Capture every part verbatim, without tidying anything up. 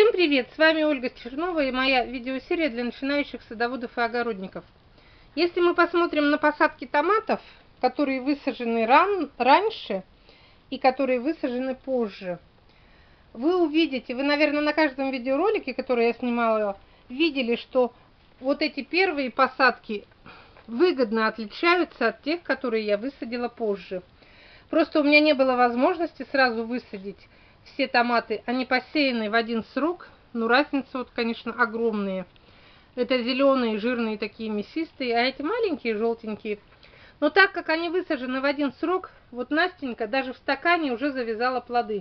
Всем привет! С вами Ольга Чернова и моя видеосерия для начинающих садоводов и огородников. Если мы посмотрим на посадки томатов, которые высажены ран, раньше и которые высажены позже, вы увидите, вы, наверное, на каждом видеоролике, который я снимала, видели, что вот эти первые посадки выгодно отличаются от тех, которые я высадила позже. Просто у меня не было возможности сразу высадить все томаты. Они посеяны в один срок, но разница вот, конечно, огромные. Это зеленые, жирные, такие мясистые, а эти маленькие, желтенькие. Но так как они высажены в один срок, вот Настенька даже в стакане уже завязала плоды.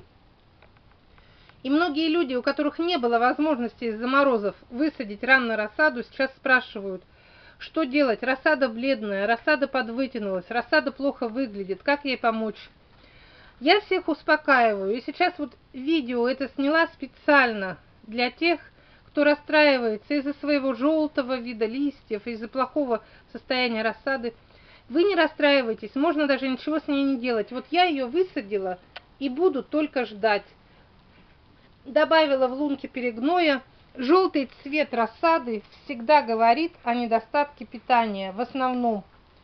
И многие люди, у которых не было возможности из-за морозов высадить рано рассаду, сейчас спрашивают, что делать? Рассада бледная, рассада подвытянулась, рассада плохо выглядит, как ей помочь? Я всех успокаиваю. И сейчас вот видео это сняла специально для тех, кто расстраивается из-за своего желтого вида листьев, из-за плохого состояния рассады. Вы не расстраивайтесь, можно даже ничего с ней не делать. Вот я ее высадила и буду только ждать. Добавила в лунки перегноя. Желтый цвет рассады всегда говорит о недостатке питания, в основном.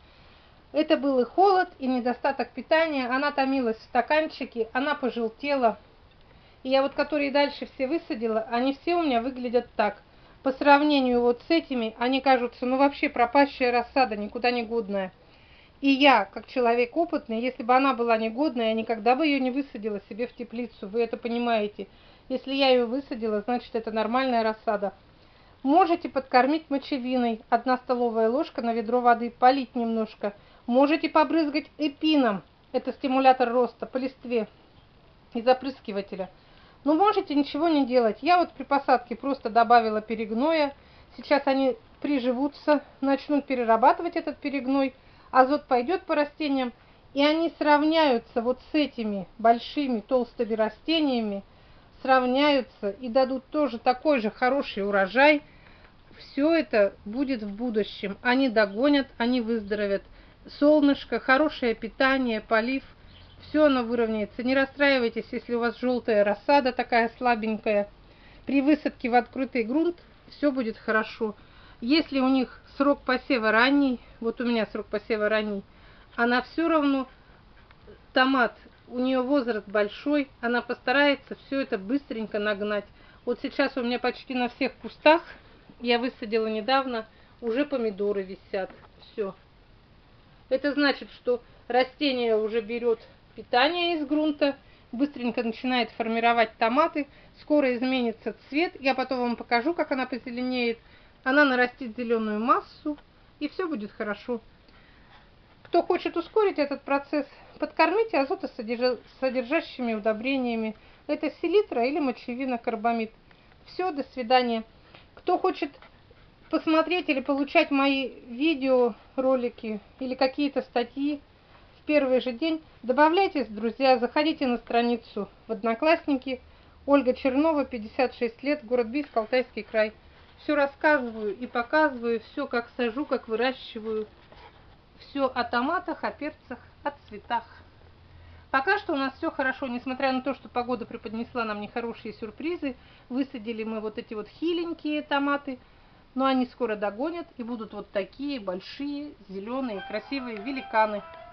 Это был и холод, и недостаток питания. Она томилась в стаканчике, она пожелтела. И я вот, которые дальше все высадила, они все у меня выглядят так. По сравнению вот с этими, они кажутся, ну вообще пропащая рассада, никуда не годная. И я, как человек опытный, если бы она была негодная, я никогда бы ее не высадила себе в теплицу. Вы это понимаете. Если я ее высадила, значит это нормальная рассада. Можете подкормить мочевиной. Одна столовая ложка на ведро воды, полить немножко. Можете побрызгать эпином. Это стимулятор роста по листве из опрыскивателя. Но можете ничего не делать. Я вот при посадке просто добавила перегноя. Сейчас они приживутся, начнут перерабатывать этот перегной. Азот пойдет по растениям. И они сравняются вот с этими большими толстыми растениями. Сравняются и дадут тоже такой же хороший урожай. Все это будет в будущем. Они догонят, они выздоровят. Солнышко, хорошее питание, полив. Все оно выровняется. Не расстраивайтесь, если у вас желтая рассада такая слабенькая. При высадке в открытый грунт все будет хорошо. Если у них срок посева ранний, вот у меня срок посева ранний, она все равно, томат, у нее возраст большой, она постарается все это быстренько нагнать. Вот сейчас у меня почти на всех кустах, я высадила недавно, уже помидоры висят. Все. Это значит, что растение уже берет питание из грунта, быстренько начинает формировать томаты, скоро изменится цвет, я потом вам покажу, как она позеленеет, она нарастит зеленую массу, и все будет хорошо. Кто хочет ускорить этот процесс, подкормите азотосодержащими удобрениями. Это селитра или мочевина, карбамид. Все, до свидания. Кто хочет посмотреть или получать мои видеоролики или какие-то статьи в первый же день, добавляйтесь, друзья, заходите на страницу в Одноклассники. Ольга Чернова, пятьдесят шесть лет, город Бийск, Алтайский край. Все рассказываю и показываю, все как сажу, как выращиваю. Все о томатах, о перцах, о цветах. Пока что у нас все хорошо, несмотря на то, что погода преподнесла нам нехорошие сюрпризы. Высадили мы вот эти вот хиленькие томаты, но они скоро догонят и будут вот такие большие, зеленые, красивые великаны.